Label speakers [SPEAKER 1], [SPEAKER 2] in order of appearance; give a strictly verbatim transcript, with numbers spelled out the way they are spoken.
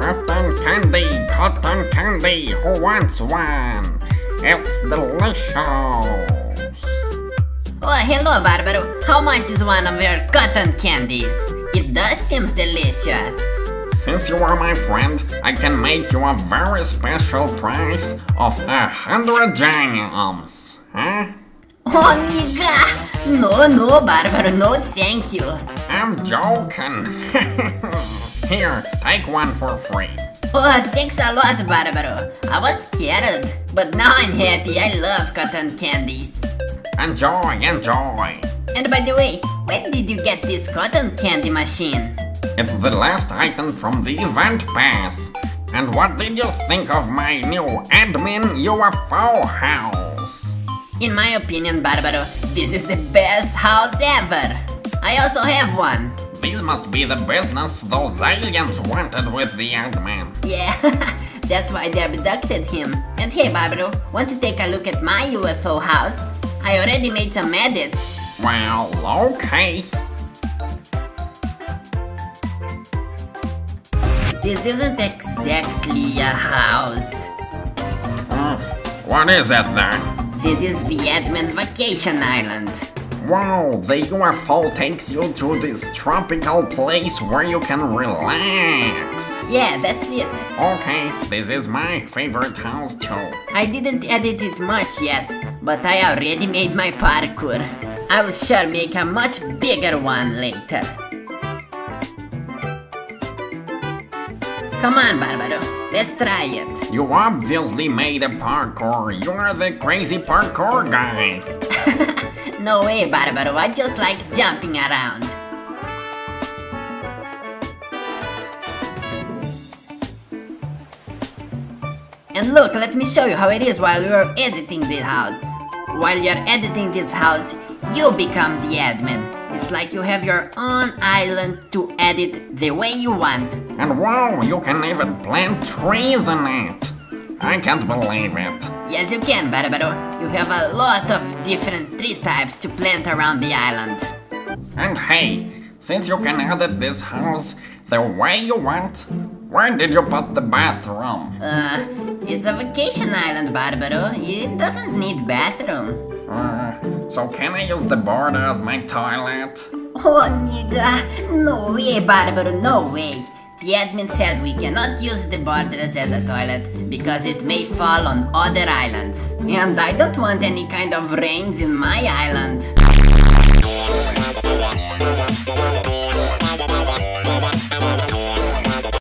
[SPEAKER 1] Cotton candy, cotton candy, who wants one? It's delicious.
[SPEAKER 2] Oh, hello, Barbaro. How much is one of your cotton candies? It does seem delicious.
[SPEAKER 1] Since you are my friend, I can make you a very special price of a hundred gems. Huh?
[SPEAKER 2] Oh, nigga! No, no, Barbaro, no thank you.
[SPEAKER 1] I'm joking. Here, take one for free.
[SPEAKER 2] Oh, thanks a lot, Barbaro. I was scared, but now I'm happy. I love cotton candies.
[SPEAKER 1] Enjoy, enjoy.
[SPEAKER 2] And by the way, where did you get this cotton candy machine?
[SPEAKER 1] It's the last item from the event pass. And what did you think of my new admin U F O house?
[SPEAKER 2] In my opinion, Barbaro, this is the best house ever. I also have one.
[SPEAKER 1] This must be the business those aliens wanted with the admin.
[SPEAKER 2] Yeah, that's why they abducted him. And hey, Barbaro, want to take a look at my U F O house? I already made some edits.
[SPEAKER 1] Well, okay.
[SPEAKER 2] This isn't exactly a house.
[SPEAKER 1] Uh, what is it then?
[SPEAKER 2] This is the admin's vacation island.
[SPEAKER 1] Wow, the U F O takes you to this tropical place where you can relax.
[SPEAKER 2] Yeah, that's it.
[SPEAKER 1] Okay, this is my favorite house too.
[SPEAKER 2] I didn't edit it much yet, but I already made my parkour. I will sure make a much bigger one later. Come on, Barbaro, let's try it.
[SPEAKER 1] You obviously made a parkour. You're the crazy parkour guy.
[SPEAKER 2] No way, Barbaro, I just like jumping around. And look, let me show you how it is while we are editing the house. While you're editing this house, you become the admin. It's like you have your own island to edit the way you want.
[SPEAKER 1] And wow, you can even plant trees in it. I can't believe it.
[SPEAKER 2] Yes, you can, Barbaro. You have a lot of different tree types to plant around the island.
[SPEAKER 1] And hey, since you can edit this house the way you want, where did you put the bathroom?
[SPEAKER 2] Uh, it's a vacation island, Barbaro. It doesn't need bathroom.
[SPEAKER 1] Uh, so can I use the border as my toilet?
[SPEAKER 2] Oh, nigga, no way, Barbaro, no way. The admin said we cannot use the borders as a toilet because it may fall on other islands. And I don't want any kind of rains in my island.